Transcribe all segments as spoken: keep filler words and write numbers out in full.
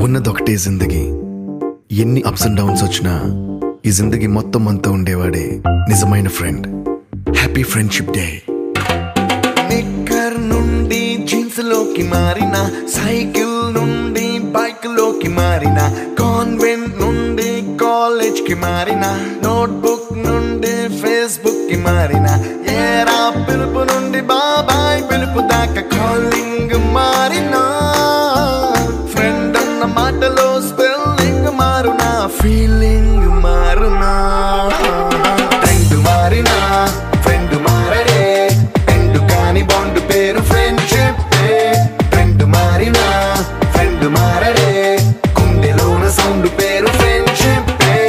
ఉన్నదొకటే జిందగీ, ఎన్ని ups and downs వచ్చినా ఈ జిందగీ మొత్తం అంతా ఉండేవాడే నిజమైన friend. Happy friendship day. Knicker నుండి జీన్స్ లోకి మారిన, సైకిల్ నుండి బైక్ లోకి మారిన, కాన్వెంట్ నుండి కాలేజ్ కి మారిన, నోట్బుక్ నుండి ఫేస్బుక్ కి మారిన, ఏరా పిలుపు నుండి బాబాయ్ పిలుపు దాకా కాలింగ్ మారిన, ఫ్రెండ్ అన్న మాటలో స్పెల్లింగ్ మారునా, ఫీలింగ్ మారునా, ట్రెండ్ మారినా ఫ్రెండ్ మారడే, ఎండు కాని బాండ్ పేరు ఫ్రెండ్షిప్. ట్రెండ్ మారినా ఫ్రెండ్ మారడే, గుండెలోన సౌండ్ పేరు ఫ్రెండ్షిప్.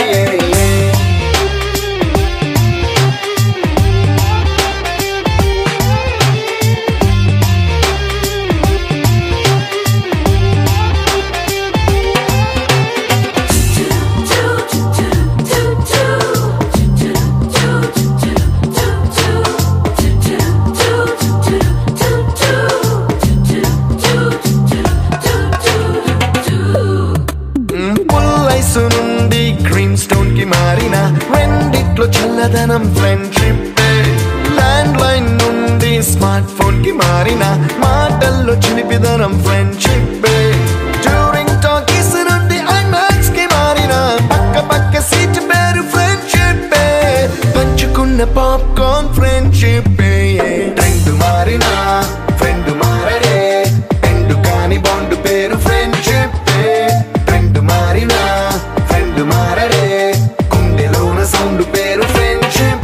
నుండి గ్రీన్ స్టోన్ కి మారిన, రెండిట్లో చల్లదనం ఫ్రెండ్షిప్. ల్యాండ్ లైన్ నుండి స్మార్ట్ ఫోన్ కి మారిన, మాటల్లో చిలిపిదనం ఫ్రెండ్షిప్. డ్యూరింగ్ టాకీస్ నుండి ఐమాక్స్ కి మారిన, పక్క పక్క సీట్ పేరు ఫ్రెండ్షిప్. పంచుకున్న పాప్కార్న్ ఫ్రెండ్షిప్. ట్రెండ్ మారిన ఫ్రెండ్ మారడే, ఎండు కాని బాండ్ పేరు ఫ్రెండ్షిప్. ట్రెండ్ మారిన ఫ్రెండ్ మారడే, గుండెలోన సౌండ్ పేరు ఫ్రెండ్షిప్.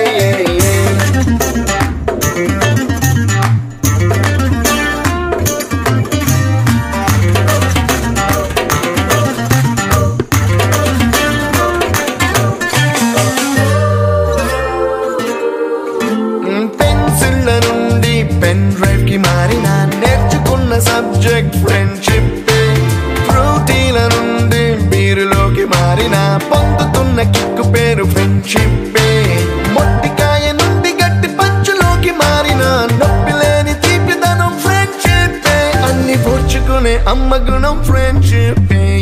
పెన్సిళ్ళ నుండి పెన్ డ్రైవ్ కి మారిన, నేర్చుకున్న సబ్జెక్ట్ ఫ్రెండ్షిప్. ఫ్రూటీల నుండి బీరులోకి మారిన, పొందుతున్న కిక్కు పేరు ఫ్రెండ్షిప్. మొట్టికాయ నుండి గట్టి పంచులోకి మారిన, నొప్పి లేని తీపిదనం ఫ్రెండ్షిప్. అన్ని పోర్చుకునే అమ్మ గుణం ఫ్రెండ్షిప్.